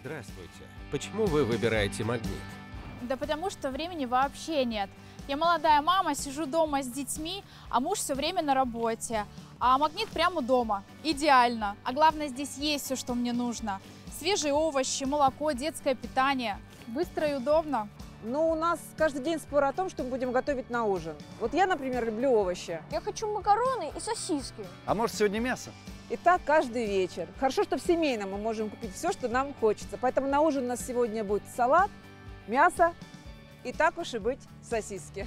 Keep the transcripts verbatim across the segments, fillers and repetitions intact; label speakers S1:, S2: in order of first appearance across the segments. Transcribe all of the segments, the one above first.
S1: Здравствуйте. Почему вы выбираете магнит?
S2: Да потому что времени вообще нет. Я молодая мама, сижу дома с детьми, а муж все время на работе. А магнит прямо дома. Идеально. А главное, здесь есть все, что мне нужно. Свежие овощи, молоко, детское питание. Быстро и удобно.
S3: Ну, у нас каждый день спор о том, что мы будем готовить на ужин. Вот я, например, люблю овощи.
S4: Я хочу макароны и сосиски.
S5: А может, сегодня мясо?
S3: И так каждый вечер. Хорошо, что в семейном мы можем купить все, что нам хочется. Поэтому на ужин у нас сегодня будет салат, мясо и, так уж и быть, сосиски.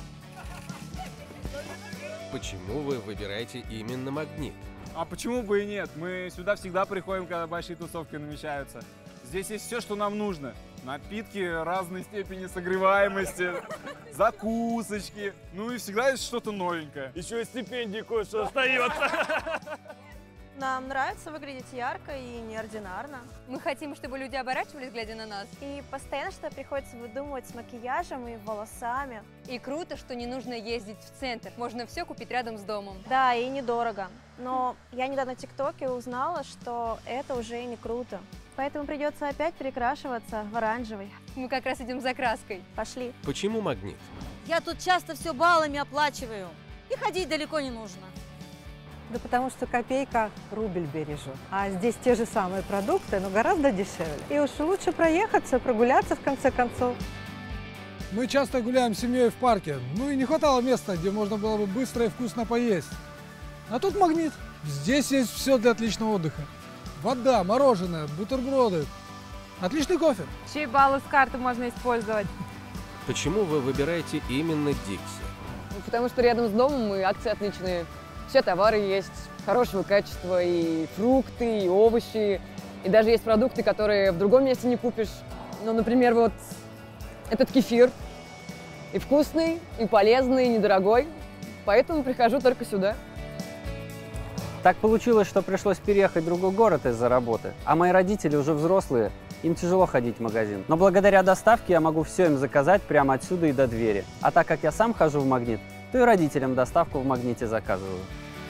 S1: Почему вы выбираете именно магнит?
S6: А почему бы и нет? Мы сюда всегда приходим, когда большие тусовки намечаются. Здесь есть все, что нам нужно. Напитки разной степени согреваемости, закусочки. Ну и всегда есть что-то новенькое. Еще и стипендии кое-что остается.
S4: Нам нравится выглядеть ярко и неординарно.
S7: Мы хотим, чтобы люди оборачивались, глядя на нас.
S4: И постоянно что-то приходится выдумывать с макияжем и волосами.
S7: И круто, что не нужно ездить в центр. Можно все купить рядом с домом.
S4: Да, и недорого. Но я недавно в ТикТоке узнала, что это уже не круто. Поэтому придется опять перекрашиваться в оранжевый.
S7: Мы как раз идем за краской.
S4: Пошли.
S1: Почему магнит?
S8: Я тут часто все баллами оплачиваю. И ходить далеко не нужно.
S9: Да потому что копейка рубль бережет. А здесь те же самые продукты, но гораздо дешевле. И уж лучше проехаться, прогуляться в конце концов.
S10: Мы часто гуляем с семьей в парке. Ну и не хватало места, где можно было бы быстро и вкусно поесть. А тут магнит. Здесь есть все для отличного отдыха. Вода, мороженое, бутерброды. Отличный кофе.
S11: Чьи баллы с карты можно использовать?
S1: Почему вы выбираете именно Дикси?
S12: Потому что рядом с домом и акции отличные. Все товары есть хорошего качества, и фрукты, и овощи. И даже есть продукты, которые в другом месте не купишь. Ну, например, вот этот кефир. И вкусный, и полезный, и недорогой. Поэтому прихожу только сюда.
S13: Так получилось, что пришлось переехать в другой город из-за работы. А мои родители уже взрослые, им тяжело ходить в магазин. Но благодаря доставке я могу все им заказать прямо отсюда и до двери. А так как я сам хожу в магнит, то и родителям доставку в магните заказываю.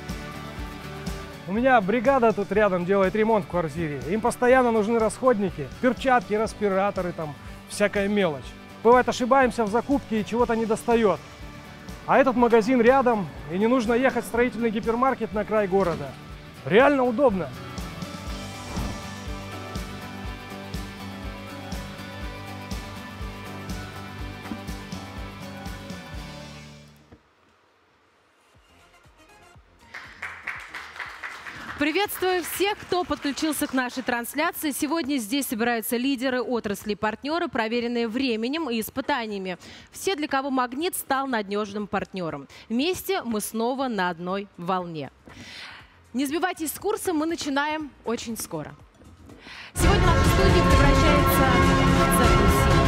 S14: У меня бригада тут рядом делает ремонт в квартире. Им постоянно нужны расходники, перчатки, респираторы, там всякая мелочь. Бывает, ошибаемся в закупке и чего-то не достает. А этот магазин рядом, и не нужно ехать в строительный гипермаркет на край города. Реально удобно.
S15: Приветствую всех, кто подключился к нашей трансляции. Сегодня здесь собираются лидеры отрасли, партнеры, проверенные временем и испытаниями. Все, для кого магнит стал надежным партнером. Вместе мы снова на одной волне. Не сбивайтесь с курса, мы начинаем очень скоро. Сегодня наша студия превращается в центр силы.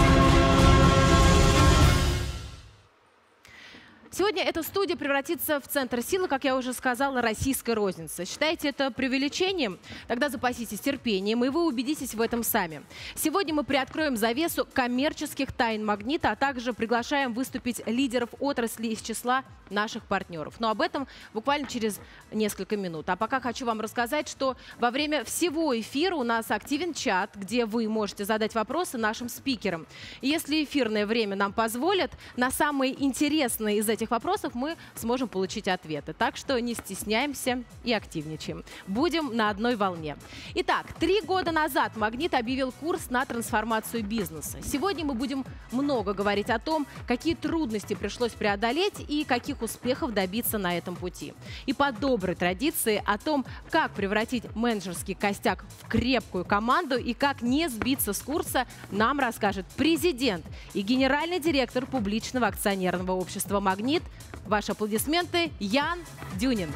S15: Сегодня эта студия превратится в центр силы, как я уже сказала, российской розницы. Считаете это преувеличением? Тогда запаситесь терпением, и вы убедитесь в этом сами. Сегодня мы приоткроем завесу коммерческих тайн магнита, а также приглашаем выступить лидеров отрасли из числа наших партнеров. Но об этом буквально через несколько минут. А пока хочу вам рассказать, что во время всего эфира у нас активен чат, где вы можете задать вопросы нашим спикерам. И если эфирное время нам позволит, на самые интересные из этих вопросов мы сможем получить ответы. Так что не стесняемся и активничаем. Будем на одной волне. Итак, три года назад «Магнит» объявил курс на трансформацию бизнеса. Сегодня мы будем много говорить о том, какие трудности пришлось преодолеть и каких успехов добиться на этом пути. И по доброй традиции о том, как превратить менеджерский костяк в крепкую команду и как не сбиться с курса, нам расскажет президент и генеральный директор публичного акционерного общества «Магнит». Ваши аплодисменты, Ян Дюнин.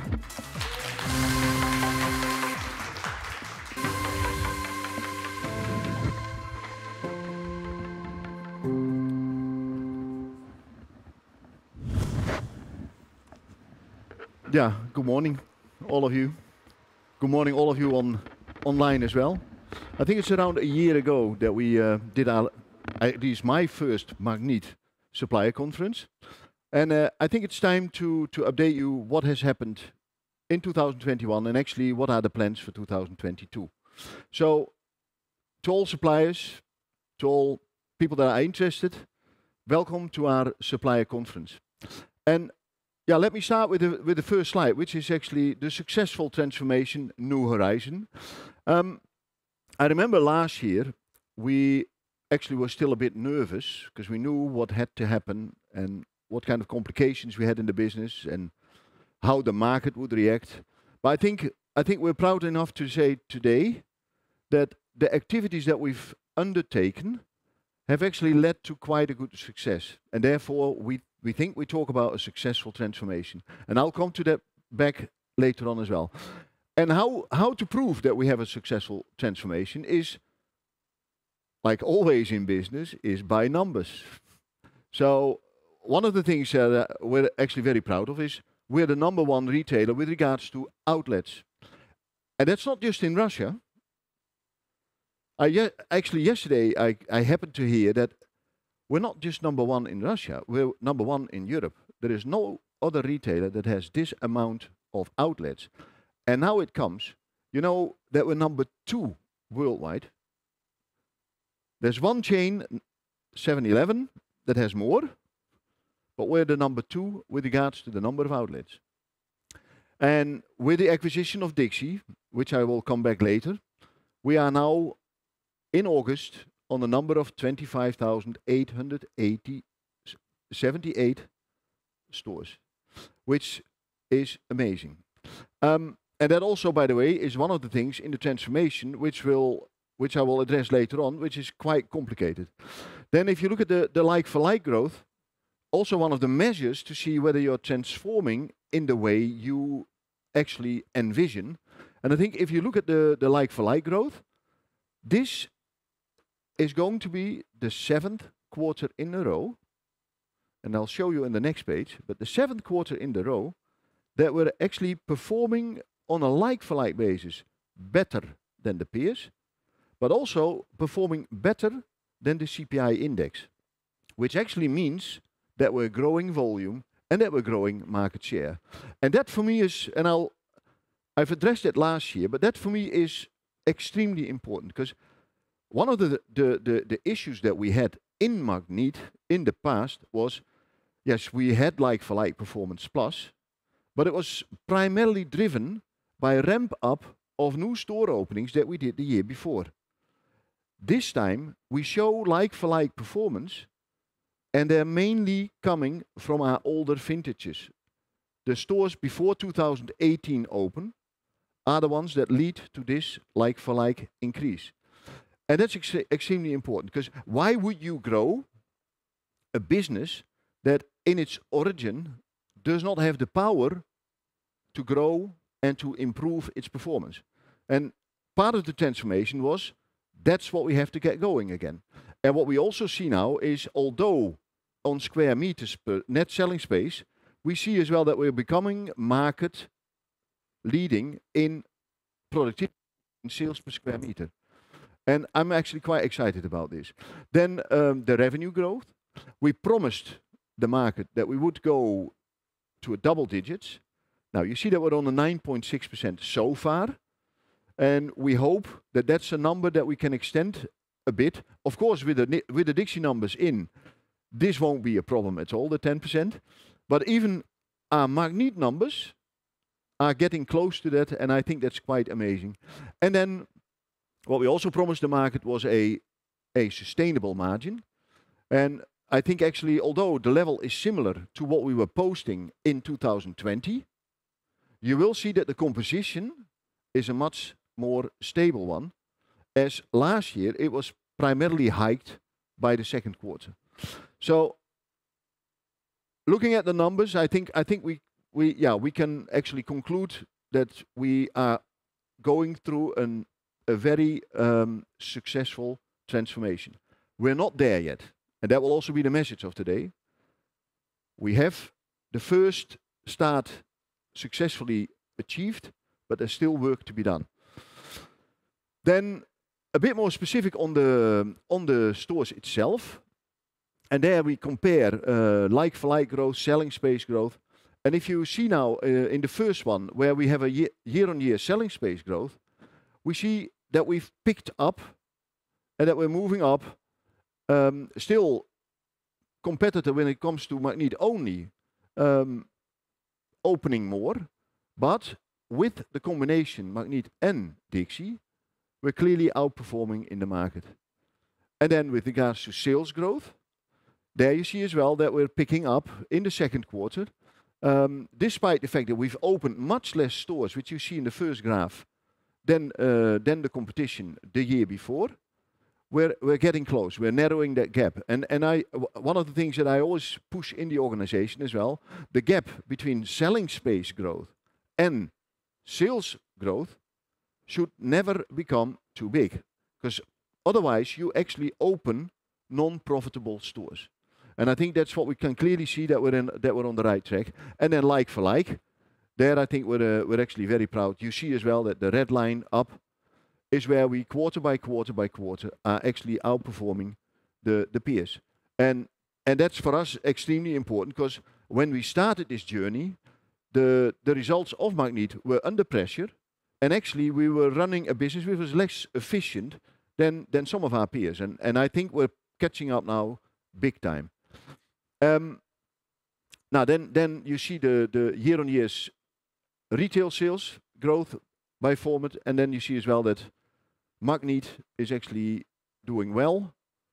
S16: Yeah, good morning, all of you. Good morning, all of you on online as well. I think it's around a year ago that we uh, did our, at least my first Magnet supplier conference. And uh, I think it's time to, to update you what has happened in two thousand twenty-one and actually what are the plans for two thousand twenty-two. So to all suppliers, to all people that are interested, welcome to our supplier conference. And yeah, let me start with the, with the first slide, which is actually the successful transformation, New Horizon. Um, I remember last year, we actually were still a bit nervous because we knew what had to happen and what kind of complications we had in the business and how the market would react. But I think, I think we're proud enough to say today that the activities that we've undertaken have actually led to quite a good success. And therefore, we, we think we talk about a successful transformation. And I'll come to that back later on as well. And how, how to prove that we have a successful transformation is, like always in business, is by numbers. So one of the things that uh, we're actually very proud of is we're the number one retailer with regards to outlets. And that's not just in Russia. I ye actually, yesterday, I, I happened to hear that we're not just number one in Russia, we're number one in Europe. There is no other retailer that has this amount of outlets. And now it comes, you know, that we're number two worldwide. There's one chain, seven eleven, that has more, but we're the number two with regards to the number of outlets. And with the acquisition of Dixie, which I will come back later, we are now in August on the number of twenty-five thousand eight hundred seventy-eight stores, which is amazing. Um, and that also, by the way, is one of the things in the transformation which will, which I will address later on, which is quite complicated. Then if you look at the, the like-for-like growth, also one of the measures to see whether you're transforming in the way you actually envision. And I think if you look at the, the like-for-like growth, this is going to be the seventh quarter in a row, and I'll show you in the next page, but the seventh quarter in a row that we're actually performing on a like-for-like basis better than the peers, but also performing better than the C P I index, which actually means that we're growing volume and that we're growing market share. And that for me is, and I'll, I've addressed it last year, but that for me is extremely important because one of the, the, the, the issues that we had in Magnet in the past was, yes, we had like-for-like performance plus, but it was primarily driven by a ramp up of new store openings that we did the year before. This time, we show like-for-like performance, and they're mainly coming from our older vintages. The stores before two thousand eighteen open are the ones that lead to this like-for-like increase. And that's ex extremely important, because why would you grow a business that in its origin does not have the power to grow and to improve its performance? And part of the transformation was, that's what we have to get going again. And what we also see now is, although on square meters per net selling space, we see as well that we're becoming market leading in productivity in sales per square meter. And I'm actually quite excited about this. Then um, the revenue growth. We promised the market that we would go to a double digits. Now you see that we're on a nine point six percent so far. And we hope that that's a number that we can extend a bit. Of course, with the, with the Dixie numbers in, this won't be a problem at all, the ten percent. But even our Magnet numbers are getting close to that, and I think that's quite amazing. And then what we also promised the market was a, a sustainable margin. And I think actually, although the level is similar to what we were posting in two thousand twenty, you will see that the composition is a much more stable one, as last year it was primarily hiked by the second quarter. So looking at the numbers, I think I think we we yeah we can actually conclude that we are going through an a very um, successful transformation. We're not there yet, and that will also be the message of today. We have the first start successfully achieved, but there's still work to be done. Then a bit more specific on the on the stores itself, and there we compare uh, like-for-like growth, selling space growth, and if you see now uh, in the first one where we have a year, year-on-year selling space growth, we see that we've picked up and that we're moving up. Um, still competitor when it comes to Magniet only, um, opening more, but with the combination Magniet and Dixie, we're clearly outperforming in the market. And then with regards to sales growth, there you see as well that we're picking up in the second quarter, um, despite the fact that we've opened much less stores, which you see in the first graph, than, uh, than the competition the year before. We're, we're getting close, we're narrowing that gap. And, and I, w one of the things that I always push in the organization as well, the gap between selling space growth and sales growth should never become too big. Because otherwise you actually open non-profitable stores. And I think that's what we can clearly see, that we're, in, that we're on the right track. And then like for like, there I think we're, uh, we're actually very proud. You see as well that the red line up is where we quarter by quarter by quarter are actually outperforming the, the peers. And, and that's for us extremely important, because when we started this journey, the, the results of Magniet were under pressure, and actually we were running a business which was less efficient than, than some of our peers. And, and I think we're catching up now big time. Um, now then, then you see the, the year-on-year's retail sales growth by format, and then you see as well that Magniet is actually doing well,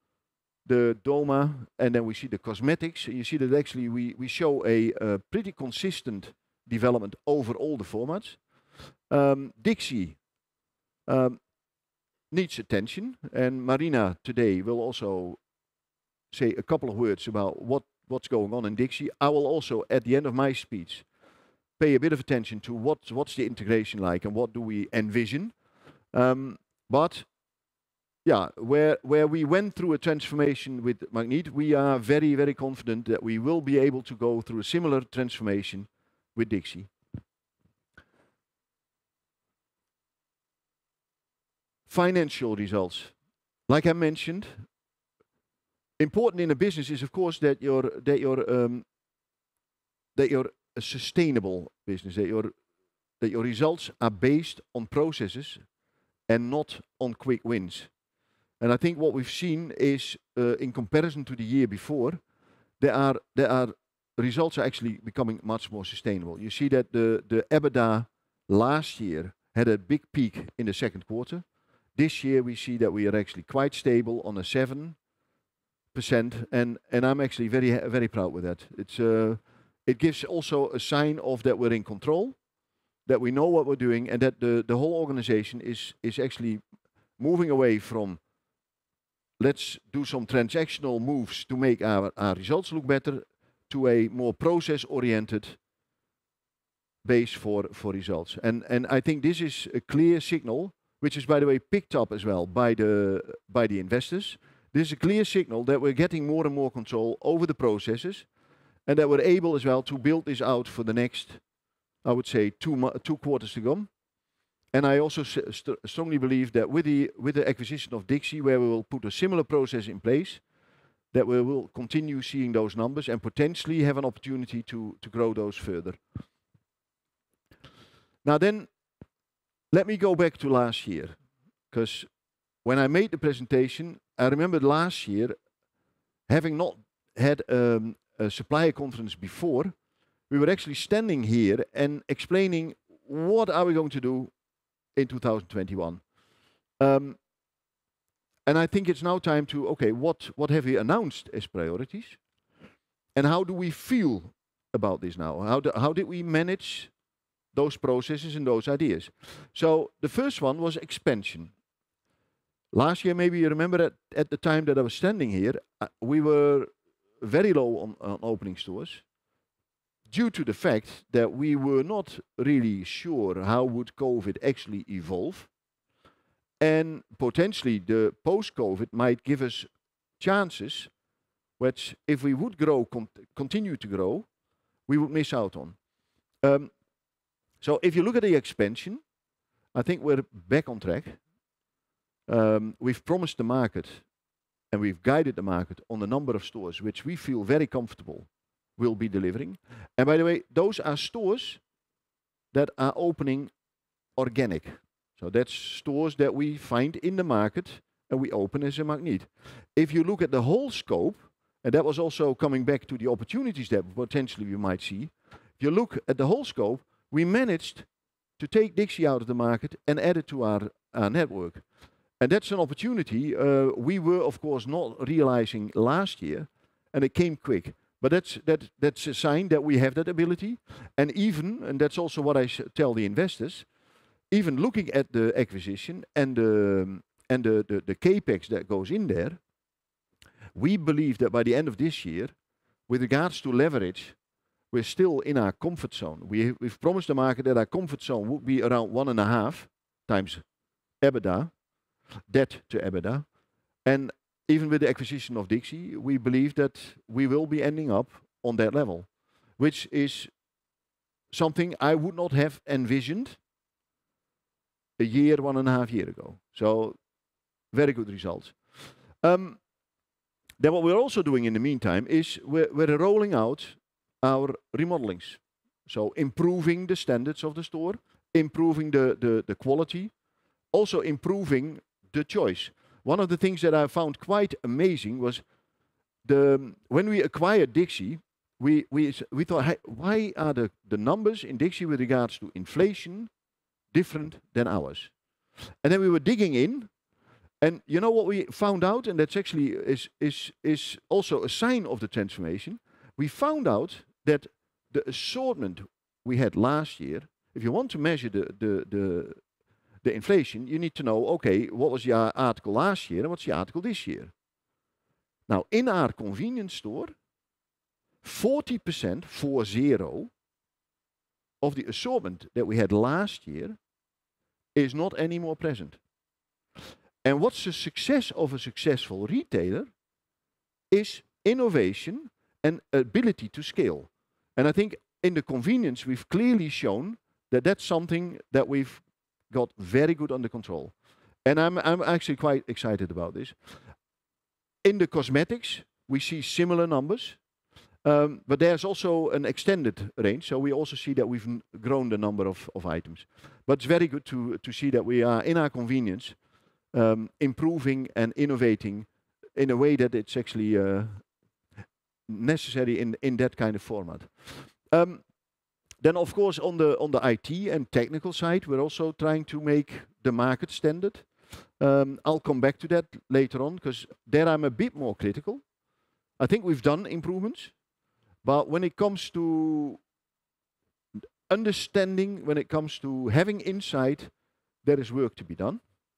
S16: the Doma, and then we see the cosmetics. You see that actually we, we show a, a pretty consistent development over all the formats. Um, Dixie um, needs attention, and Marina today will also say a couple of words about what, what's going on in Dixie. I will also, at the end of my speech, pay a bit of attention to what, what's the integration like and what do we envision. Um, but yeah, where, where we went through a transformation with Magniet, we are very, very confident that we will be able to go through a similar transformation with Dixie. Financial results. Like I mentioned, important in a business is of course that you're, that you're, um, that you're a sustainable business, that your, that your results are based on processes and not on quick wins. And I think what we've seen is, uh, in comparison to the year before, there are, there are results are actually becoming much more sustainable. You see that the, the EBITDA last year had a big peak in the second quarter. This year we see that we are actually quite stable on a seven percent, and, and I'm actually very, very proud with that. It's, uh, it gives also a sign of that we're in control, that we know what we're doing, and that the, the whole organization is, is actually moving away from let's do some transactional moves to make our, our results look better, to a more process-oriented base for, for results. And, and I think this is a clear signal, which is, by the way, picked up as well by the, by the investors. This is a clear signal that we're getting more and more control over the processes, and that we're able as well to build this out for the next, I would say, two, two quarters to come. And I also st strongly believe that with the, with the acquisition of Dixie, where we will put a similar process in place, that we will continue seeing those numbers and potentially have an opportunity to, to grow those further. Now then, let me go back to last year, because when I made the presentation, I remember last year, having not had um, a supplier conference before, we were actually standing here and explaining what are we going to do in two thousand twenty-one. Um, and I think it's now time to, okay, what, what have we announced as priorities? And how do we feel about this now? How, do, how did we manage those processes and those ideas? So the first one was expansion. Last year, maybe you remember that at the time that I was standing here, uh, we were very low on, on opening stores, due to the fact that we were not really sure how would COVID actually evolve. And potentially the post-COVID might give us chances which, if we would grow, con continue to grow, we would miss out on. Um, so if you look at the expansion, I think we're back on track. Um, we've promised the market and we've guided the market on the number of stores which we feel very comfortable will be delivering. And by the way, those are stores that are opening organic. So that's stores that we find in the market and we open as a Magnet. If you look at the whole scope, and that was also coming back to the opportunities that potentially we might see, if you look at the whole scope, we managed to take Dixie out of the market and add it to our, our network. And that's an opportunity uh, we were, of course, not realizing last year, and it came quick. But that's, that, that's a sign that we have that ability. And even, and that's also what I tell the investors, even looking at the acquisition and, um, and the, the, the capex that goes in there, we believe that by the end of this year, with regards to leverage, we're still in our comfort zone. We, we've promised the market that our comfort zone would be around one and a half times EBITDA, debt to EBITDA. And even with the acquisition of Dixie, we believe that we will be ending up on that level, which is something I would not have envisioned a year, one and a half year ago. So very good results. Um, then what we're also doing in the meantime is we're, we're rolling out our remodelings. So improving the standards of the store, improving the, the, the quality, also improving the choice. One of the things that I found quite amazing was the when we acquired Dixie, we, we, we thought, hey, why are the, the numbers in Dixie with regards to inflation different than ours? And then we were digging in, and you know what we found out, and that's actually is, is, is also a sign of the transformation. We found out that the assortment we had last year, if you want to measure the, the, the, the inflation, you need to know, okay, what was the article last year and what's the article this year? Now, in our convenience store, forty percent, four zero, of the assortment that we had last year is not anymore present. And what's the success of a successful retailer is innovation and ability to scale. And I think in the convenience, we've clearly shown that that's something that we've got very good under control. And I'm, I'm actually quite excited about this. In the cosmetics, we see similar numbers, um, but there's also an extended range. So we also see that we've n grown the number of, of items. But it's very good to, to see that we are, in our convenience, um, improving and innovating in a way that it's actually uh, necessary in, in that kind of format. Um, then, of course, on the, on the I T and technical side, we're also trying to make the market standard. Um, I'll come back to that later on, because there I'm a bit more critical. I think we've done improvements, but when it comes to understanding, when it comes to having insight, there is work to be done.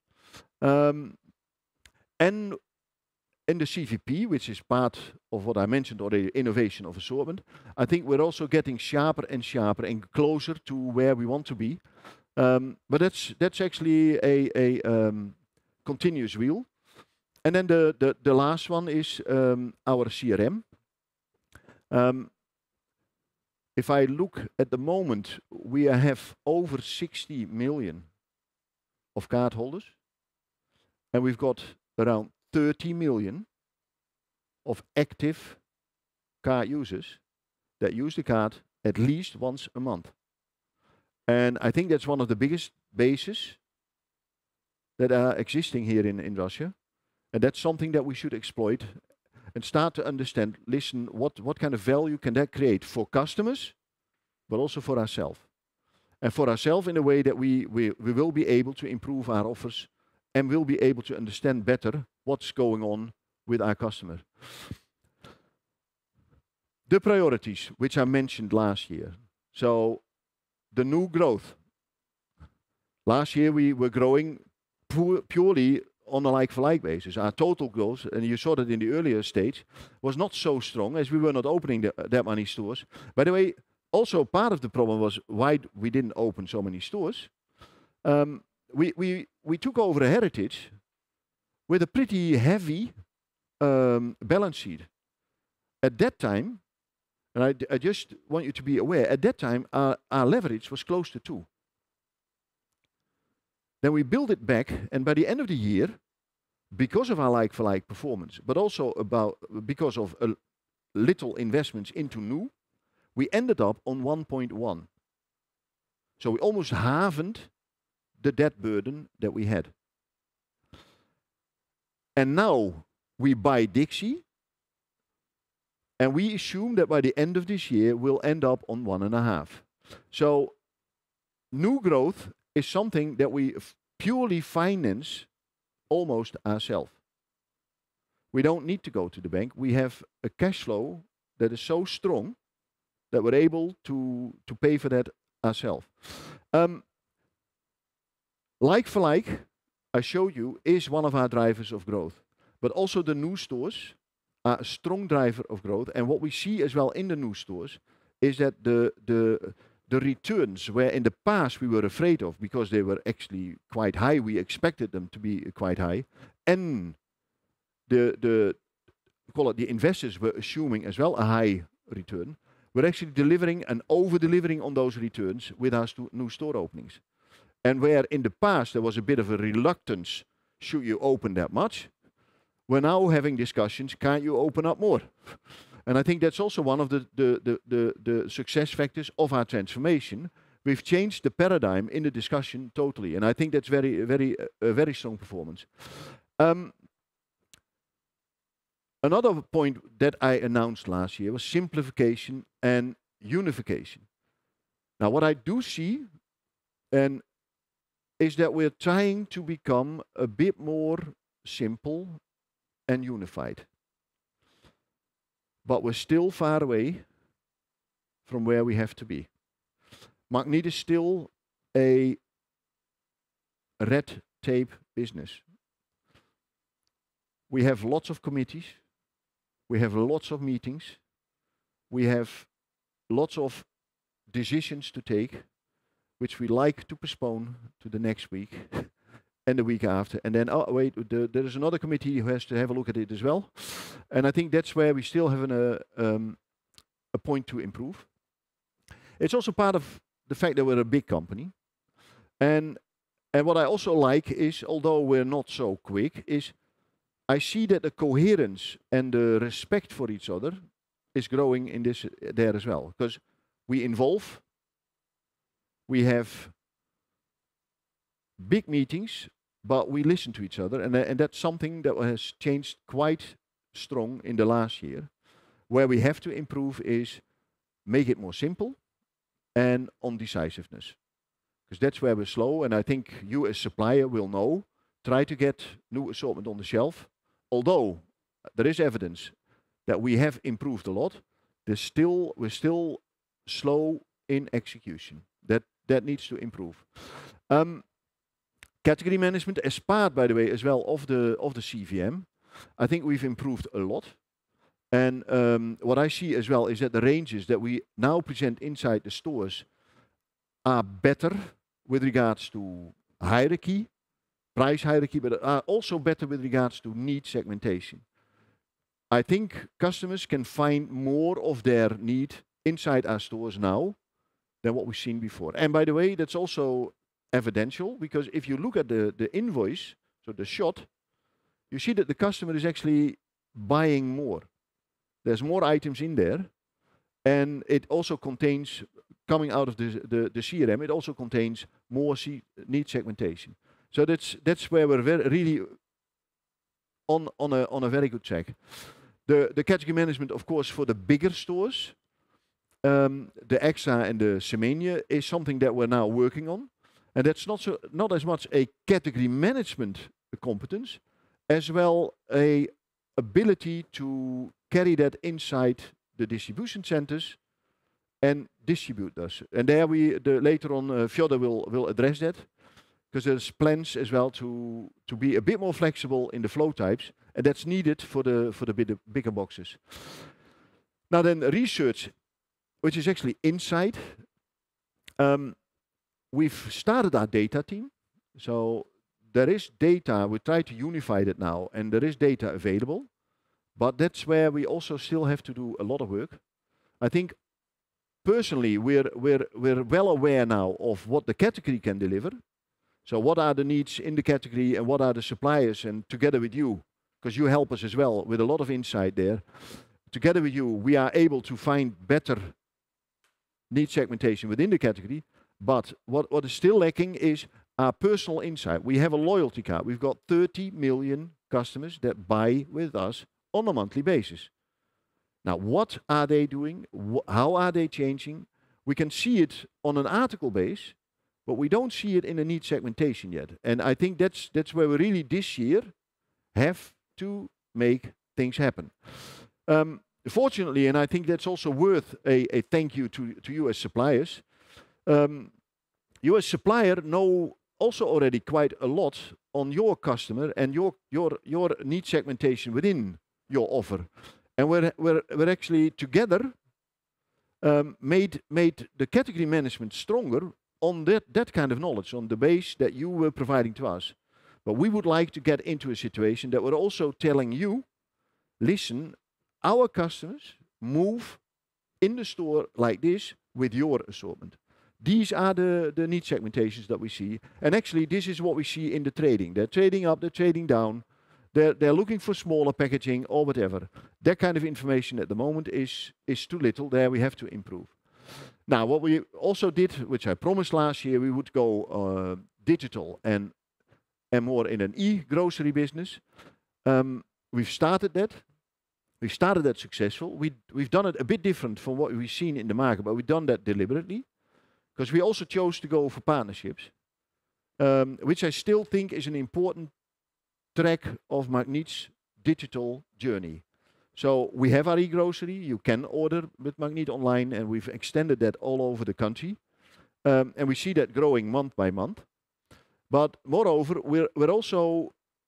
S16: Um, and in the C V P, which is part of what I mentioned already, innovation of assortment, I think we're also getting sharper and sharper and closer to where we want to be. Um, but that's that's actually a, a um, continuous wheel. And then the, the, the last one is um, our C R M. Um, if I look at the moment, we have over sixty million of card holders. And we've got around thirty million of active card users that use the card at least once a month. And I think that's one of the biggest bases that are existing here in, in Russia. And that's something that we should exploit and start to understand, listen, what, what kind of value can that create for customers, but also for ourselves. And for ourselves in a way that we, we, we will be able to improve our offers and will be able to understand better what's going on with our customer. The priorities, which I mentioned last year. So the new growth. Last year we were growing pu purely on a like-for-like basis. Our total growth, and you saw that in the earlier stage, was not so strong as we were not opening the, that many stores. By the way, also part of the problem was why we didn't open so many stores. Um, we, we, we took over a heritage with a pretty heavy um, balance sheet. At that time, and I, I just want you to be aware, at that time our, our leverage was close to two. Then we built it back, and by the end of the year, because of our like-for-like performance, but also about because of a little investments into new, we ended up on one point one. So we almost halved the debt burden that we had. And now we buy Dixie, and we assume that by the end of this year, we'll end up on one and a half. So new growth is something that we purely finance almost ourselves. We don't need to go to the bank. We have a cash flow that is so strong that we're able to, to pay for that ourselves. Um, like for like, I showed you, is one of our drivers of growth. But also the new stores are a strong driver of growth. And what we see as well in the new stores is that the, the, the returns, where in the past we were afraid of because they were actually quite high, we expected them to be quite high, and the, the, call it the investors were assuming as well a high return, we're actually delivering and over-delivering on those returns with our sto new store openings. And where in the past there was a bit of a reluctance, should you open that much? We're now having discussions, can't you open up more? And I think that's also one of the, the, the, the, the success factors of our transformation. We've changed the paradigm in the discussion totally. And I think that's very, very, uh, a very strong performance. Um, another point that I announced last year was simplification and unification. Now what I do see and is that we're trying to become a bit more simple and unified. But we're still far away from where we have to be. Magniet is still a red tape business. We have lots of committees. We have lots of meetings. We have lots of decisions to take, which we like to postpone to the next week and the week after. And then, oh wait, the, there is another committee who has to have a look at it as well. And I think that's where we still have an, uh, um, a point to improve. It's also part of the fact that we're a big company. And, and what I also like is, although we're not so quick, is I see that the coherence and the respect for each other is growing in this uh, there as well. Because we involve, we have big meetings, but we listen to each other, and, uh, and that's something that has changed quite strong in the last year. Where we have to improve is make it more simple and on decisiveness. Because that's where we're slow, and I think you as supplier will know, try to get new assortment on the shelf. Although there is evidence that we have improved a lot, there's still, we're still slow in execution. That, that needs to improve. Um, Category management, as part, by the way, as well of the of the C V M, I think we've improved a lot. And um, what I see as well is that the ranges that we now present inside the stores are better with regards to hierarchy, price hierarchy, but are also better with regards to need segmentation. I think customers can find more of their need inside our stores now than what we've seen before. And by the way, that's also evidential, because if you look at the, the invoice, so the shot, you see that the customer is actually buying more. There's more items in there, and it also contains, coming out of the, the, the C R M, it also contains more C need segmentation. So that's, that's where we're very, really on, on, a, on a very good track. The, the category management, of course, for the bigger stores, um, the Extra and the Semenya is something that we're now working on. And that's not so not as much a category management competence, as well a ability to carry that inside the distribution centers and distribute those. And there we the, later on uh, Fyodor will will address that, because there's plans as well to to be a bit more flexible in the flow types, and that's needed for the for the bigger, bigger boxes. Now then, research, which is actually inside. Um, We've started our data team, so there is data, we try to unify that now, and there is data available, but that's where we also still have to do a lot of work. I think, personally, we're, we're, we're well aware now of what the category can deliver, so what are the needs in the category, and what are the suppliers, and together with you, because you help us as well with a lot of insight there, together with you, we are able to find better need segmentation within the category. But what, what is still lacking is our personal insight. We have a loyalty card. We've got thirty million customers that buy with us on a monthly basis. Now, what are they doing? Wh how are they changing? We can see it on an article base, but we don't see it in a neat segmentation yet. And I think that's that's where we really this year have to make things happen. Um, fortunately, and I think that's also worth a, a thank you to, to you as suppliers. Um, you as supplier know also already quite a lot on your customer and your your your need segmentation within your offer. And we're we're we're actually together um, made made the category management stronger on that that kind of knowledge, on the base that you were providing to us. But we would like to get into a situation that we're also telling you, listen, our customers move in the store like this with your assortment. These are the, the need segmentations that we see. And actually, this is what we see in the trading. They're trading up, they're trading down. They're, they're looking for smaller packaging or whatever. That kind of information at the moment is, is too little. There we have to improve. Now, what we also did, which I promised last year, we would go uh, digital and, and more in an e-grocery business. Um, we've started that. We've started that successful. We, we've done it a bit different from what we've seen in the market, but we've done that deliberately. Because we also chose to go for partnerships, um, which I still think is an important track of Magniet's digital journey. So we have our e-grocery, you can order with Magniet online, and we've extended that all over the country. Um, and we see that growing month by month. But moreover, we're, we're also,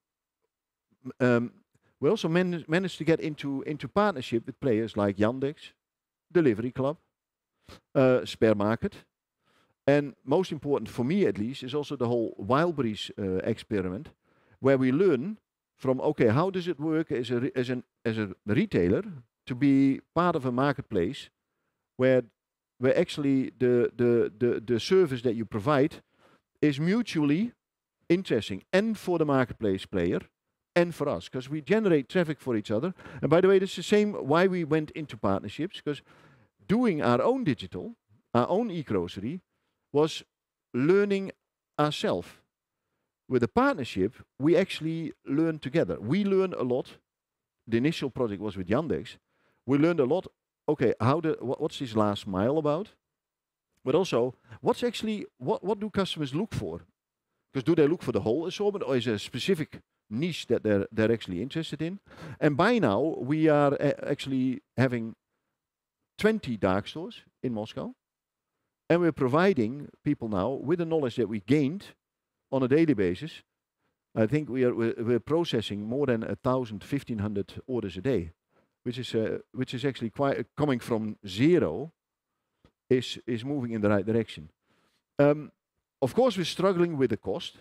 S16: um, we also man managed to get into, into partnership with players like Yandex, Delivery Club, uh, Spare Market. And most important for me, at least, is also the whole Wildberries uh, experiment, where we learn from, okay, how does it work as a, as, an, as a retailer to be part of a marketplace where, where actually the, the, the, the service that you provide is mutually interesting, and for the marketplace player and for us, because we generate traffic for each other. And by the way, that's the same why we went into partnerships, because doing our own digital, our own e-grocery, was learning ourselves. With a partnership, we actually learn together. We learn a lot. The initial project was with Yandex. We learned a lot. Okay, how the what, what's this last mile about? But also, what's actually what what do customers look for? Because do they look for the whole assortment, or is there a specific niche that they're they're actually interested in? And by now, we are uh, actually having twenty dark stores in Moscow. And we're providing people now with the knowledge that we gained on a daily basis. I think we are we're, we're processing more than a thousand, fifteen hundred orders a day, which is uh, which is actually quite uh, coming from zero, is is moving in the right direction. Um, of course, we're struggling with the cost.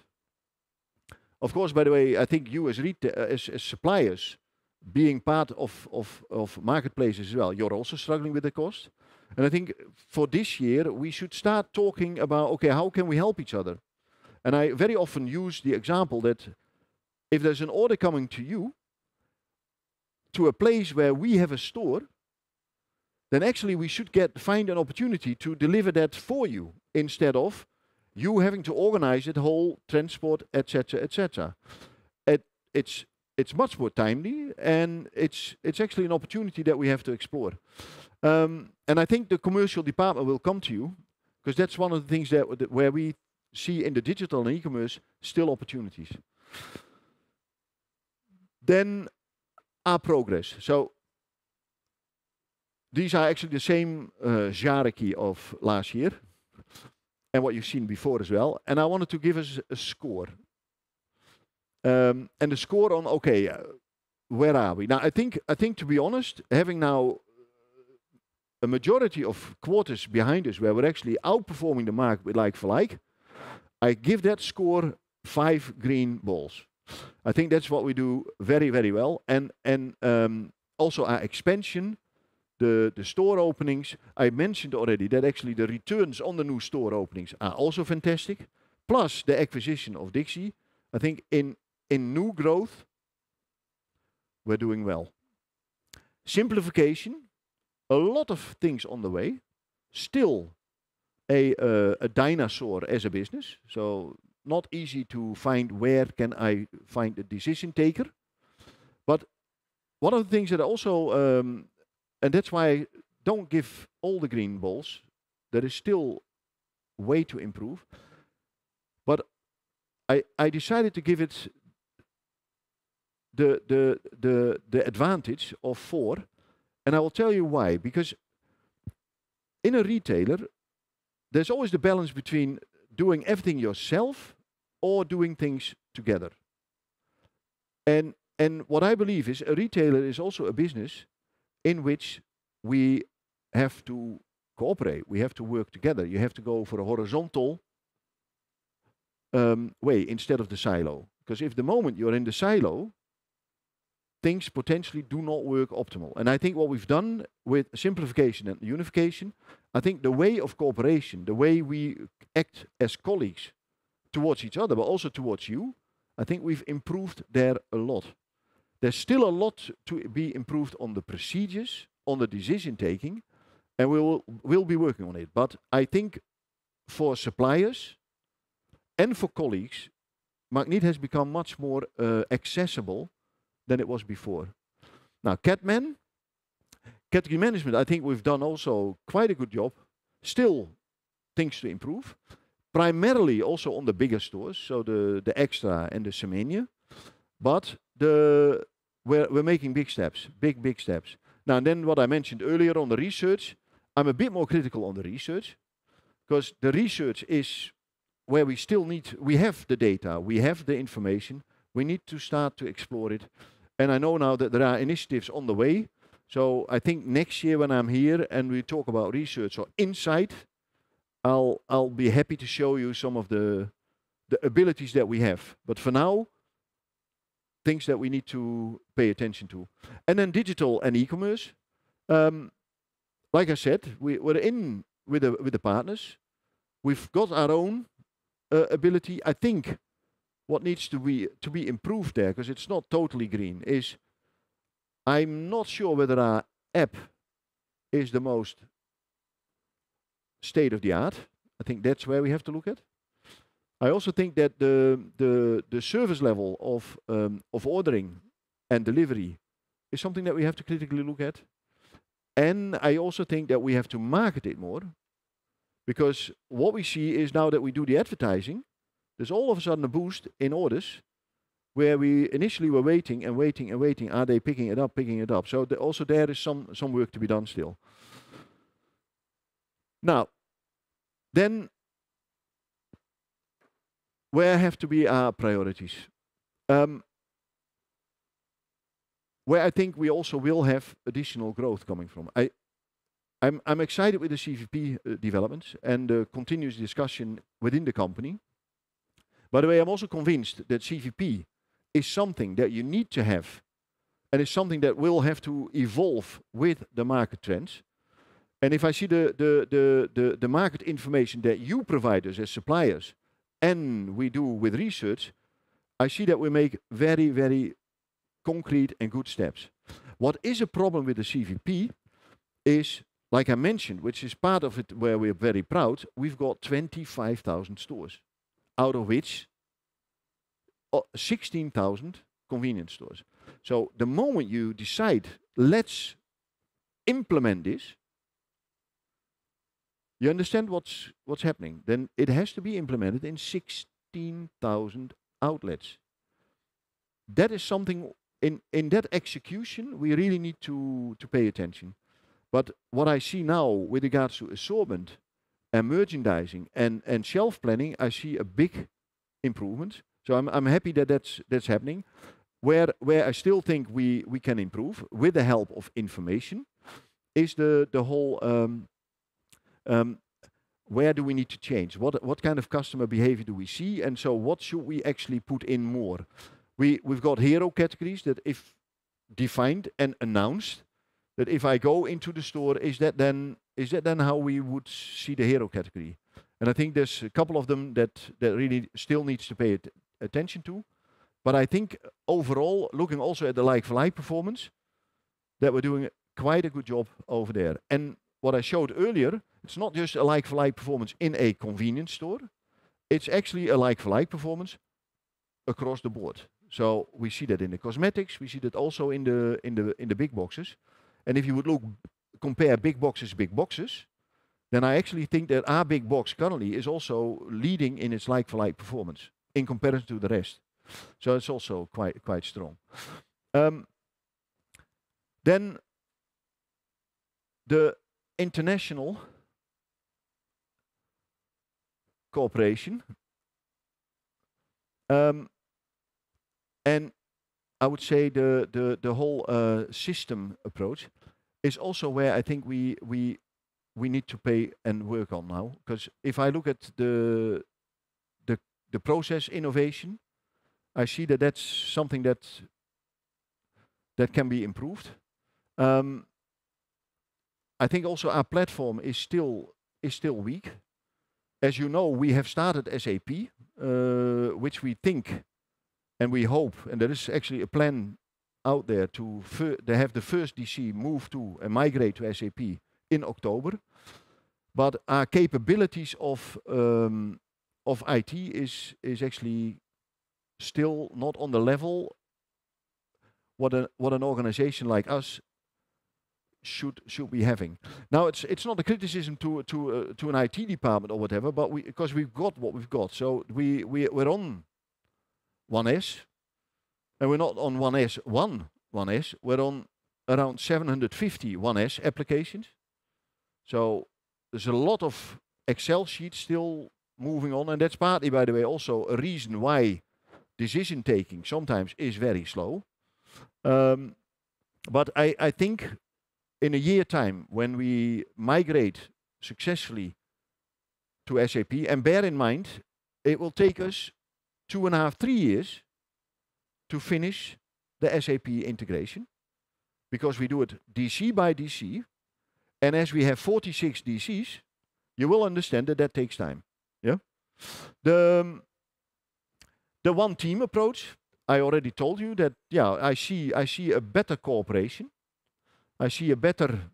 S16: Of course, by the way, I think you as retail, uh, as, as suppliers, being part of, of of marketplaces as well, you're also struggling with the cost. And I think for this year, we should start talking about, okay, how can we help each other? And I very often use the example that if there's an order coming to you, to a place where we have a store, then actually we should get find an opportunity to deliver that for you, instead of you having to organize it, whole transport, et cetera, et cetera. It, it's, it's much more timely, and it's, it's actually an opportunity that we have to explore. Um, and I think the commercial department will come to you, because that's one of the things that, that where we see in the digital and e-commerce still opportunities. Then our progress. So these are actually the same uh, hierarchy of last year and what you've seen before as well. And I wanted to give us a score. Um, and the score on, okay, uh, where are we? Now, I think, I think to be honest, having now a majority of quarters behind us where we're actually outperforming the market with like for like, I give that score five green balls. I think that's what we do very, very well. And, and um, also our expansion, the, the store openings, I mentioned already that actually the returns on the new store openings are also fantastic. Plus the acquisition of Dixie. I think in, in new growth, we're doing well. Simplification, a lot of things on the way. Still a, uh, a dinosaur as a business. So not easy to find where can I find a decision taker. But one of the things that also, um, and that's why I don't give all the green balls, there is still way to improve. But I, I decided to give it the, the, the, the advantage of four, and I will tell you why. Because in a retailer, there's always the balance between doing everything yourself or doing things together. And, and what I believe is a retailer is also a business in which we have to cooperate. We have to work together. You have to go for a horizontal um, way instead of the silo. Because if the moment you're in the silo, things potentially do not work optimal. And I think what we've done with simplification and unification, I think the way of cooperation, the way we act as colleagues towards each other, but also towards you, I think we've improved there a lot. There's still a lot to be improved on the procedures, on the decision taking, and we will we'll be working on it. But I think for suppliers and for colleagues, Magniet has become much more uh, accessible than it was before. Now, Catman, category management, I think we've done also quite a good job. Still things to improve. Primarily also on the bigger stores, so the, the Extra and the Semenya. But the we're, we're making big steps, big, big steps. Now, and then what I mentioned earlier on the research, I'm a bit more critical on the research, because the research is where we still need, we have the data, we have the information, we need to start to explore it. And I know now that there are initiatives on the way. So I think next year when I'm here and we talk about research or insight, I'll, I'll be happy to show you some of the, the abilities that we have. But for now, things that we need to pay attention to. And then digital and e-commerce. Um, like I said, we, we're in with the, with the partners. We've got our own uh, ability. I think what needs to be to be improved there, because it's not totally green, is I'm not sure whether our app is the most state of the art. I think that's where we have to look at. I also think that the the the service level of um, of ordering and delivery is something that we have to critically look at. And I also think that we have to market it more, because what we see is now that we do the advertising, there's all of a sudden a boost in orders where we initially were waiting and waiting and waiting. Are they picking it up, picking it up? So the also there is some, some work to be done still. Now, then, where have to be our priorities? Um, where I think we also will have additional growth coming from. I, I'm, I'm excited with the C V P uh, developments and the continuous discussion within the company. By the way, I'm also convinced that C V P is something that you need to have, and is something that will have to evolve with the market trends. And if I see the, the, the, the, the market information that you provide us as suppliers, and we do with research, I see that we make very, very concrete and good steps. What is a problem with the C V P is, like I mentioned, which is part of it where we're very proud, we've got twenty-five thousand stores, out of which uh, sixteen thousand convenience stores. So the moment you decide, let's implement this, you understand what's, what's happening, then it has to be implemented in sixteen thousand outlets. That is something, in, in that execution, we really need to, to pay attention. But what I see now with regards to assortment and merchandising and, and shelf planning, I see a big improvement. So I'm, I'm happy that that's, that's happening. Where, where I still think we, we can improve, with the help of information, is the, the whole, um, um, where do we need to change? What, what kind of customer behavior do we see? And so what should we actually put in more? We, we've got hero categories that if defined and announced, that if I go into the store, is that then is that then how we would see the hero category? And I think there's a couple of them that, that really still needs to pay at attention to. But I think overall, looking also at the like-for-like performance, that we're doing quite a good job over there. And what I showed earlier, it's not just a like-for-like performance in a convenience store. It's actually a like-for-like performance across the board. So we see that in the cosmetics, we see that also in the in the in the big boxes. And if you would look compare big boxes, big boxes, then I actually think that our big box currently is also leading in its like-for-like performance in comparison to the rest. So it's also quite quite strong. Um, then the international cooperation. Um, and I would say the the the whole uh, system approach is also where I think we we we need to pay and work on now. Because if I look at the the the process innovation, I see that that's something that that can be improved. Um, I think also our platform is still is still weak. As you know, we have started S A P, uh, which we think and we hope, and there is actually a plan out there to they have the first D C move to and migrate to S A P in October. But our capabilities of um, of I T is is actually still not on the level what a what an organization like us should should be having. Now it's it's not a criticism to to uh, to an I T department or whatever, but we because we've got what we've got. So we we we're on one S, and we're not on one S one one S. We're on around seven hundred fifty one S applications. So there's a lot of Excel sheets still moving on, and that's partly, by the way, also a reason why decision taking sometimes is very slow. Um, but I I think in a year time, when we migrate successfully to S A P, and bear in mind, it will take us two and a half, three years to finish the S A P integration, because we do it D C by D C, and as we have forty-six D Cs, you will understand that that takes time. Yeah. The um, the one team approach, I already told you that. Yeah, I see I see a better cooperation. I see a better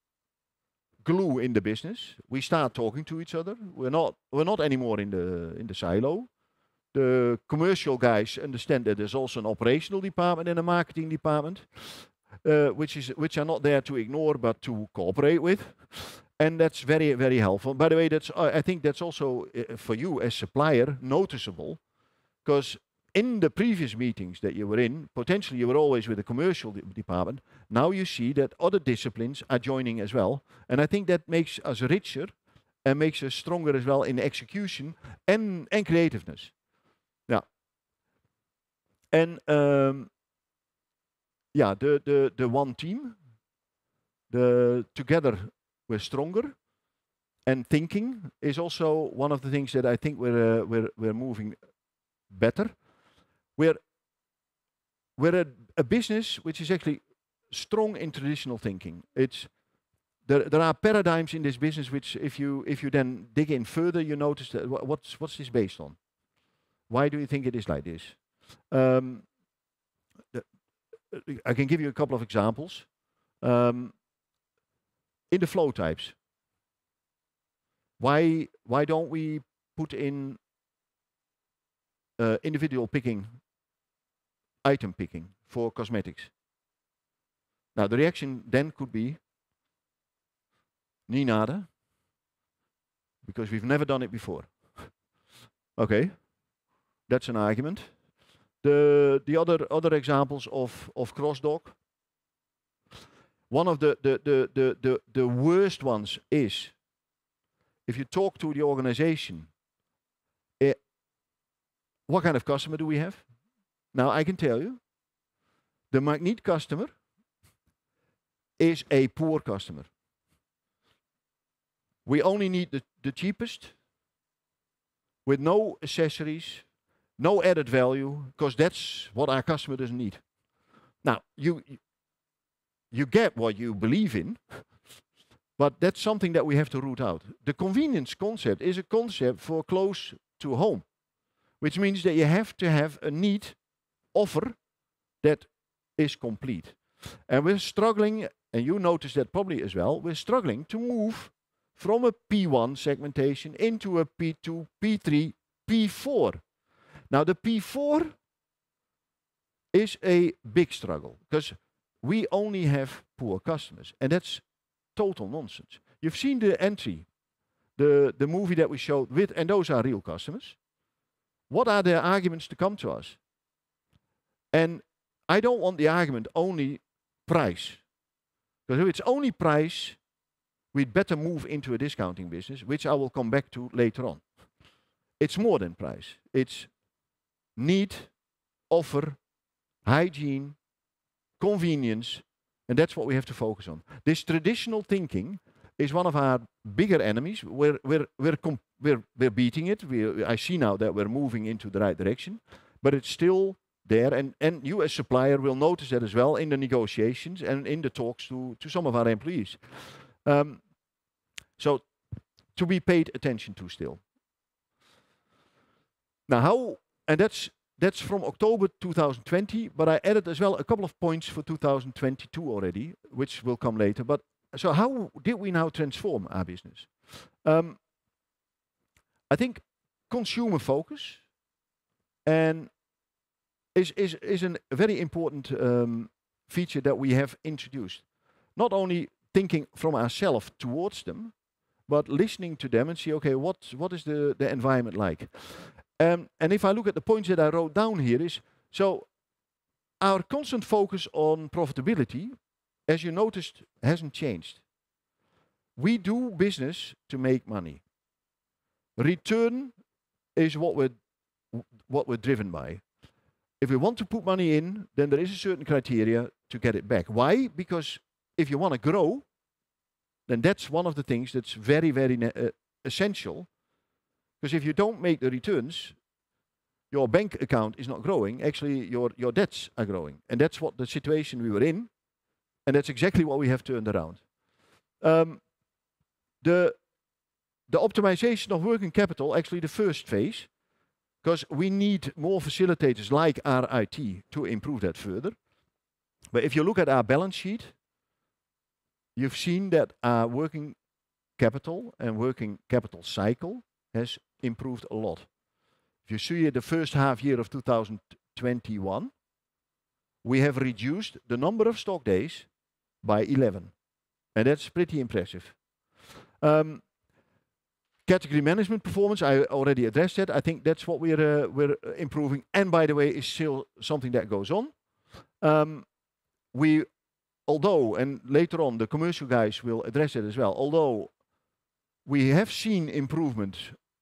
S16: glue in the business. We start talking to each other. We're not we're not anymore in the in the silo. The commercial guys understand that there's also an operational department and a marketing department, uh, which is which are not there to ignore but to cooperate with, and that's very very helpful. By the way, that's uh, I think that's also uh, for you as supplier noticeable, because in the previous meetings that you were in, potentially you were always with the commercial de department. Now you see that other disciplines are joining as well. And I think that makes us richer and makes us stronger as well in execution and, and creativeness. Yeah. And um, yeah, the, the, the one team, the together we're stronger. And thinking is also one of the things that I think we're, uh, we're, we're moving better. We're, we're a, a business which is actually strong in traditional thinking. It's there, there are paradigms in this business which, if you if you then dig in further, you notice that wh what's what's this based on? Why do you think it is like this? Um, I can give you a couple of examples. Um, in the flow types, why why don't we put in uh, individual picking? Item picking for cosmetics. Now the reaction then could be ni nada, because we've never done it before. Okay, that's an argument. The the other other examples of of crossdock. One of the the the the the, the worst ones is if you talk to the organization. It, what kind of customer do we have? Now I can tell you, the Magniet customer is a poor customer. We only need the, the cheapest, with no accessories, no added value, because that's what our customer doesn't need. Now, you, you get what you believe in, but that's something that we have to root out. The convenience concept is a concept for close to home, which means that you have to have a need offer that is complete. And we're struggling, and you notice that probably as well, we're struggling to move from a P one segmentation into a P two, P three, P four. Now the P four is a big struggle because we only have poor customers, and that's total nonsense. You've seen the entry, the, the movie that we showed with, and those are real customers. What are their arguments to come to us? And I don't want the argument only price. Because if it's only price, we'd better move into a discounting business, which I will come back to later on. It's more than price. It's need, offer, hygiene, convenience, and that's what we have to focus on. This traditional thinking is one of our bigger enemies. We're, we're, we're, we're, we're beating it. We, I see now that we're moving into the right direction, but it's still there, and, and you as supplier will notice that as well in the negotiations and in the talks to, to some of our employees. Um, so, to be paid attention to still. Now how, and that's, that's from October two thousand twenty, but I added as well a couple of points for two thousand twenty-two already, which will come later. But so how did we now transform our business? Um, I think consumer focus and is, is, is a very important um, feature that we have introduced. Not only thinking from ourselves towards them, but listening to them and see, okay, what, what is the, the environment like? Um, and if I look at the points that I wrote down here is, so our constant focus on profitability, as you noticed, hasn't changed. We do business to make money. Return is what we're, what we're driven by. If we want to put money in, then there is a certain criteria to get it back. Why? Because if you want to grow, then that's one of the things that's very, very uh, essential. Because if you don't make the returns, your bank account is not growing. Actually, your, your debts are growing. And that's what the situation we were in. And that's exactly what we have turned around. Um, the, the optimization of working capital, actually the first phase, because we need more facilitators like our I T to improve that further. But if you look at our balance sheet, you've seen that our working capital and working capital cycle has improved a lot. If you see the first half year of two thousand twenty-one, we have reduced the number of stock days by eleven. And that's pretty impressive. Um, category management performance, I already addressed that. I think that's what we're, uh, we're improving. And by the way, is still something that goes on. Um, we, although, and later on the commercial guys will address it as well, although we have seen improvement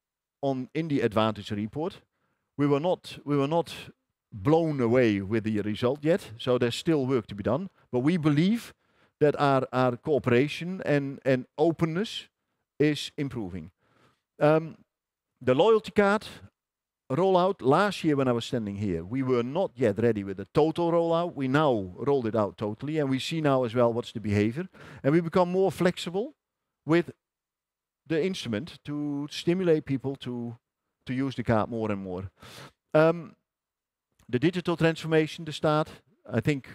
S16: on in the Advantage report, we were not we were not blown away with the result yet. So there's still work to be done. But we believe that our, our cooperation and, and openness is improving. Um, the loyalty card rollout, last year when I was standing here, we were not yet ready with the total rollout. We now rolled it out totally, and we see now as well what's the behavior. And we become more flexible with the instrument to stimulate people to, to use the card more and more. Um, the digital transformation, the start, I think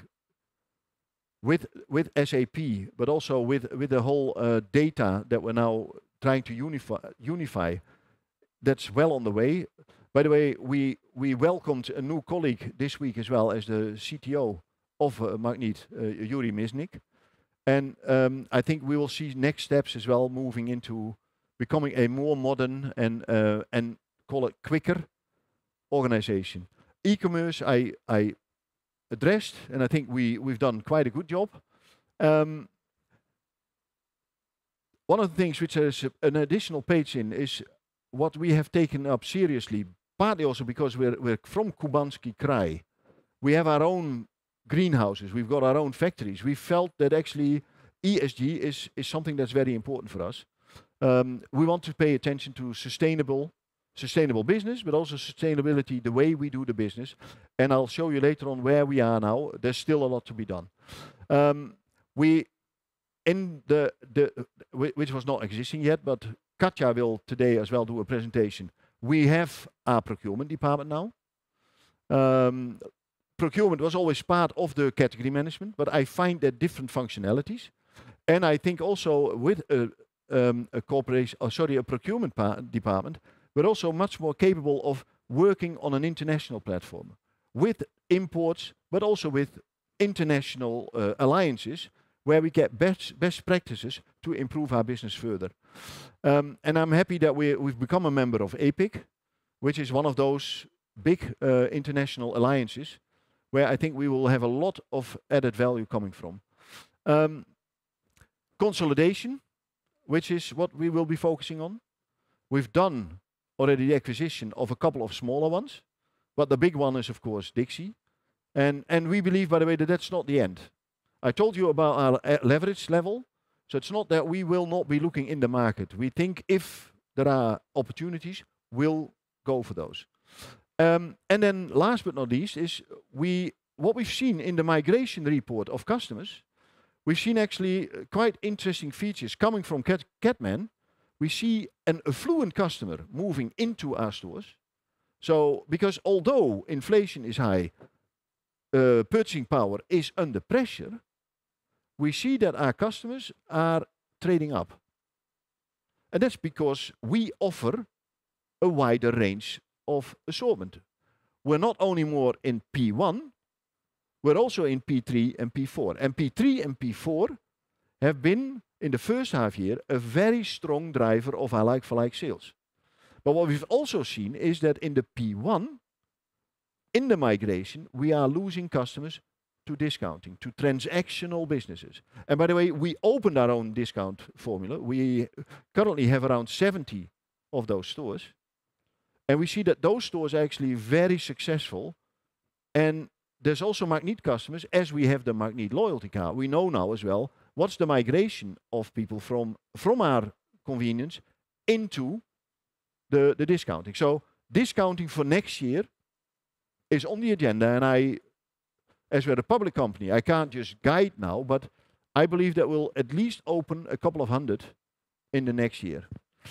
S16: with, with S A P, but also with, with the whole uh, data that we're now trying to unify, unify, that's well on the way. By the way, we, we welcomed a new colleague this week as well as the C T O of uh, Magnet, uh, Yuri Misnik. And um, I think we will see next steps as well, moving into becoming a more modern and, uh, and call it quicker organization. E-commerce, I, I addressed, and I think we, we've done quite a good job. Um, one of the things which has an additional page in is what we have taken up seriously, partly also because we're, we're from Kubanski Krai. We have our own greenhouses, we've got our own factories. We felt that actually E S G is, is something that's very important for us. Um, we want to pay attention to sustainable, sustainable business, but also sustainability, the way we do the business. And I'll show you later on where we are now. There's still a lot to be done. Um, we, in the, the which was not existing yet, but Katja will today as well do a presentation. We have our procurement department now. Um, procurement was always part of the category management, but I find that different functionalities. And I think also with a, um, a corporation, oh, sorry, a procurement department, we're also much more capable of working on an international platform. with imports, but also with international uh, alliances where we get best, best practices to improve our business further. Um, and I'm happy that we, we've become a member of A P I C, which is one of those big uh, international alliances where I think we will have a lot of added value coming from. Um, consolidation, which is what we will be focusing on. We've done already the acquisition of a couple of smaller ones, but the big one is of course Dixie. And, and we believe, by the way, that that's not the end. I told you about our uh, leverage level, so it's not that we will not be looking in the market. We think if there are opportunities, we'll go for those. Um, and then last but not least is we what we've seen in the migration report of customers, we've seen actually uh, quite interesting features coming from Cat Catman. We see an affluent customer moving into our stores. So, because although inflation is high, uh, purchasing power is under pressure, we see that our customers are trading up. And that's because we offer a wider range of assortment. We're not only more in P one, we're also in P three and P four. And P three and P four have been, in the first half year, a very strong driver of our like-for-like sales. But what we've also seen is that in the P one, in the migration, we are losing customers to discounting, to transactional businesses. And by the way, we opened our own discount formula. We currently have around seventy of those stores. And we see that those stores are actually very successful. And there's also Magniet customers, as we have the Magniet loyalty card. We know now as well what's the migration of people from, from our convenience into the, the discounting. So discounting for next year is on the agenda, and I, as we're a public company, I can't just guide now, but I believe that we'll at least open a couple of hundred in the next year.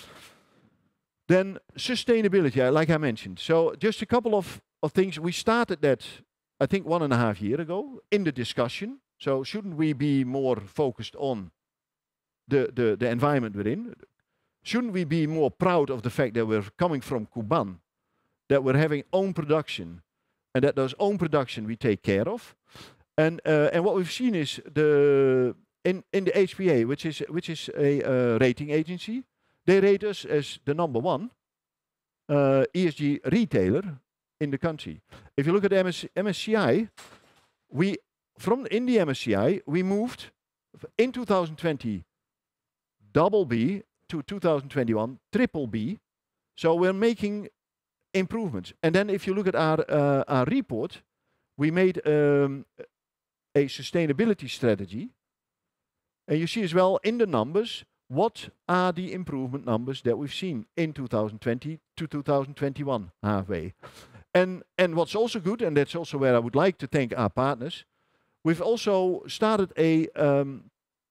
S16: Then sustainability, like I mentioned. So just a couple of, of things. We started that, I think, one and a half year ago in the discussion. So shouldn't we be more focused on the, the, the environment we're in? Shouldn't we be more proud of the fact that we're coming from Kuban, that we're having own production, and that those own production we take care of? And uh, and what we've seen is the in in the H P A, which is which is a uh, rating agency, they rate us as the number one uh, E S G retailer in the country. If you look at M S C I, we from in the M S C I we moved in two thousand twenty double B to two thousand twenty-one triple B. So we're making improvements. And then if you look at our uh, our report, we made um, a sustainability strategy, and you see as well in the numbers what are the improvement numbers that we've seen in two thousand twenty to two thousand twenty-one halfway. And and what's also good, and that's also where I would like to thank our partners, we've also started a um,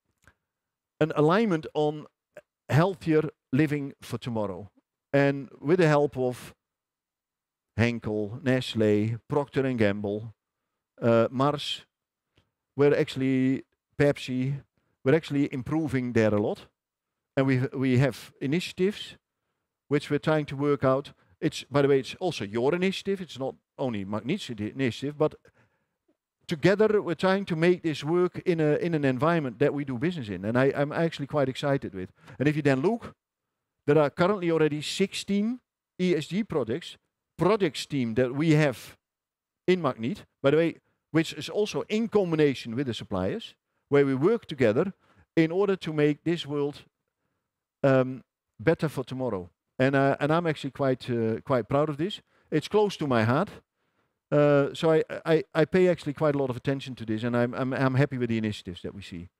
S16: an alignment on healthier living for tomorrow, and with the help of Henkel, Nestlé, Procter and Gamble, uh, Mars, we're actually Pepsi, we're actually improving there a lot, and we we have initiatives which we're trying to work out. It's, by the way, it's also your initiative. It's not only Magniet's initiative, but together we're trying to make this work in a in an environment that we do business in, and I, I'm actually quite excited with. And if you then look, there are currently already sixteen E S G projects, projects team that we have in Magniet, by the way, which is also in combination with the suppliers, where we work together in order to make this world um, better for tomorrow. And uh, and I'm actually quite uh, quite proud of this. It's close to my heart. Uh, so I, I, I pay actually quite a lot of attention to this, and I'm, I'm, I'm happy with the initiatives that we see.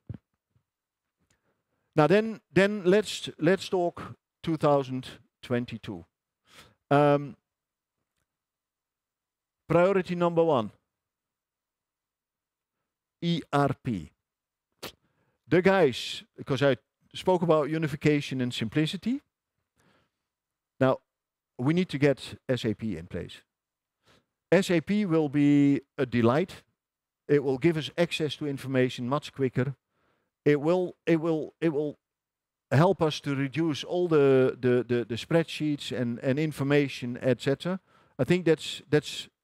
S16: Now then, then let's, let's talk two thousand twenty-two. Um, priority number one, E R P. The guys, because I spoke about unification and simplicity. Now, we need to get S A P in place. S A P will be a delight. It will give us access to information much quicker. It will, it will, it will help us to reduce all the, the, the, the spreadsheets and, and information, et cetera. I think that's, that's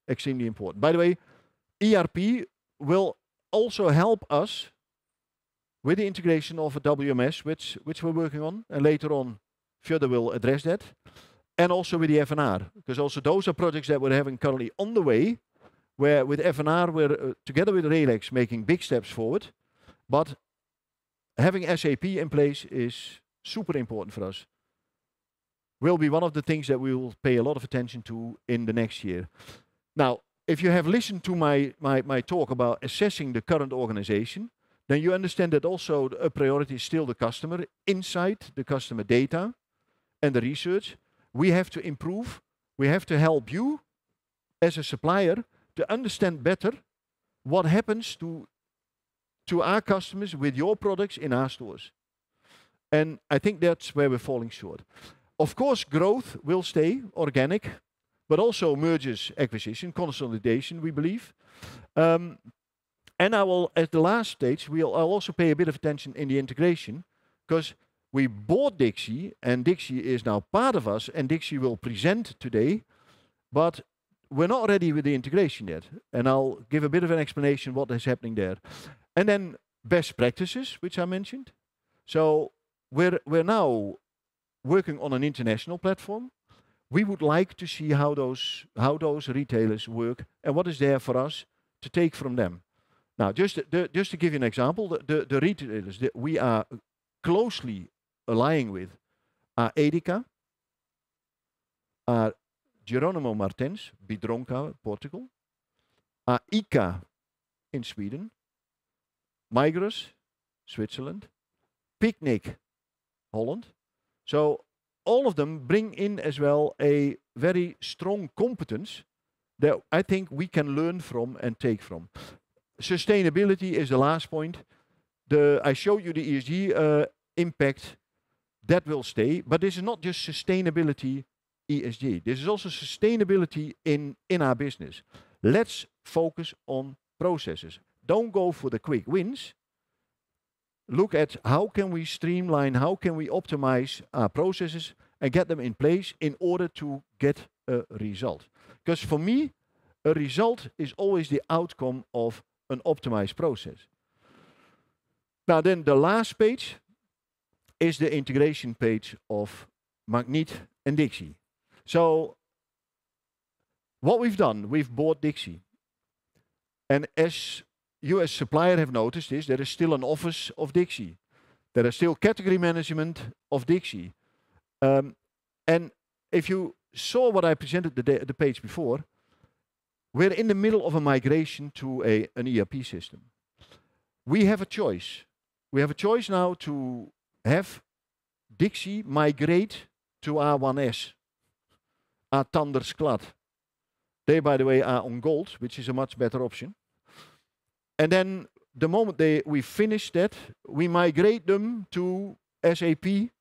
S16: extremely important. By the way, E R P will also help us with the integration of a W M S, which, which we're working on, and later on, Fjodor will address that, and also with the F N R, because also those are projects that we're having currently on the way, where with F N R, we're uh, together with RELEX making big steps forward, but having S A P in place is super important for us. Will be one of the things that we will pay a lot of attention to in the next year. Now, if you have listened to my, my, my talk about assessing the current organization, then you understand that also a priority is still the customer insight, the customer data, and the research. We have to improve. We have to help you as a supplier to understand better what happens to, to our customers with your products in our stores. And I think that's where we're falling short. Of course, growth will stay organic, but also mergers, acquisition, consolidation, we believe. Um, and I will, at the last stage, we'll I'll also pay a bit of attention in the integration, because we bought Dixie, and Dixie is now part of us, and Dixie will present today, but we're not ready with the integration yet. And I'll give a bit of an explanation what is happening there. And then best practices, which I mentioned. So we're, we're now working on an international platform. We would like to see how those, how those retailers work and what is there for us to take from them. Now, just, the, just to give you an example, the, the, the retailers that we are closely aligning with are Edeka, are Geronimo Martens, Bidronka, Portugal, are ICA in Sweden, Migros, Switzerland, Picnic, Holland. So all of them bring in as well a very strong competence that I think we can learn from and take from. Sustainability is the last point. The, I showed you the E S G uh, impact. That will stay, but this is not just sustainability E S G. This is also sustainability in, in our business. Let's focus on processes. Don't go for the quick wins. Look at how can we streamline, how can we optimize our processes and get them in place in order to get a result. Because for me, a result is always the outcome of an optimized process. Now then, the last page is the integration page of Magniet and Dixie. So what we've done, we've bought Dixie. And as you as supplier have noticed is there is still an office of Dixie. There is still category management of Dixie. Um, and if you saw what I presented the, the page before, we're in the middle of a migration to a, an E R P system. We have a choice. We have a choice now to have Dixie migrate to R one S, our Tandersklad. They, by the way, are on gold, which is a much better option. And then the moment they, we finish that, we migrate them to S A P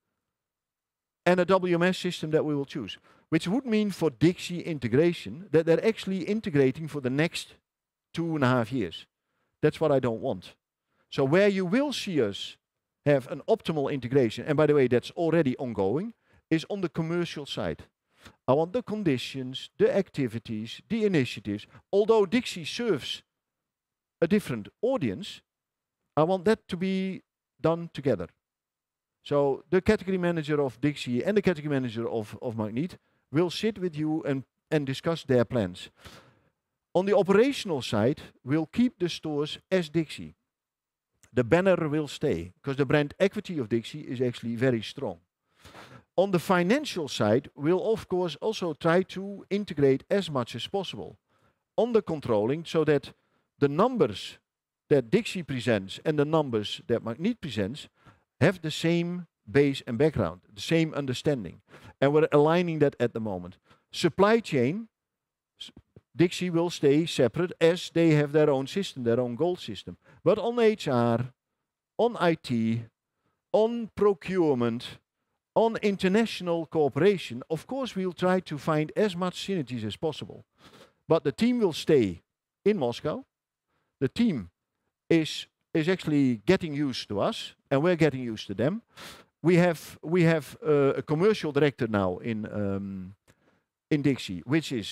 S16: and a W M S system that we will choose, which would mean for Dixie integration that they're actually integrating for the next two and a half years. That's what I don't want. So where you will see us have an optimal integration, and by the way, that's already ongoing, is on the commercial side. I want the conditions, the activities, the initiatives. Although Dixie serves a different audience, I want that to be done together. So the category manager of Dixie and the category manager of, of Magniet will sit with you and, and discuss their plans. On the operational side, we'll keep the stores as Dixie. The banner will stay, because the brand equity of Dixie is actually very strong. On the financial side, we'll of course also try to integrate as much as possible on the controlling, so that the numbers that Dixie presents and the numbers that Magniet presents have the same base and background, the same understanding. And we're aligning that at the moment. Supply chain, Dixie will stay separate as they have their own system, their own gold system. But on H R, on I T, on procurement, on international cooperation, of course we'll try to find as much synergies as possible. But the team will stay in Moscow. The team is, is actually getting used to us, and we're getting used to them. We have, we have uh, a commercial director now in, um, in Dixie, which is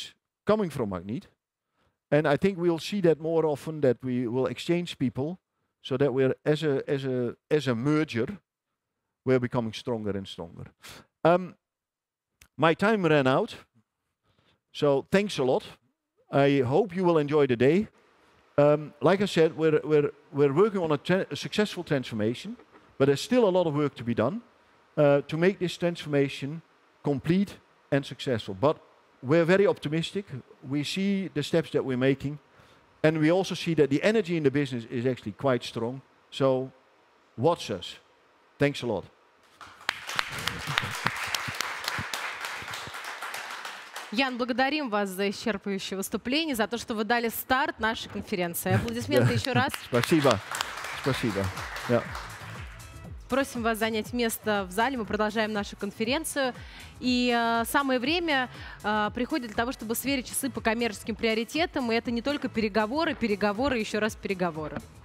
S16: coming from Magnet. And I think we'll see that more often, that we will exchange people, so that we're, as a, as a, as a merger, we're becoming stronger and stronger. Um, my time ran out, so thanks a lot. I hope you will enjoy the day. Um, like I said, we're, we're, we're working on a, tra a successful transformation, but there's still a lot of work to be done uh, to make this transformation complete and successful. But we're very optimistic. We see the steps that we're making, and we also see that the energy in the business is actually quite strong. So watch us. Thanks a lot.
S15: Ян, благодарим вас за исчерпывающее выступление, за то, что вы дали старт нашей конференции. Аплодисменты еще раз.
S16: Спасибо. Спасибо. Yeah.
S15: Просим вас занять место в зале. Мы продолжаем нашу конференцию. И э, самое время э, приходит для того, чтобы сверить часы по коммерческим приоритетам. И это не только переговоры, переговоры, еще раз переговоры.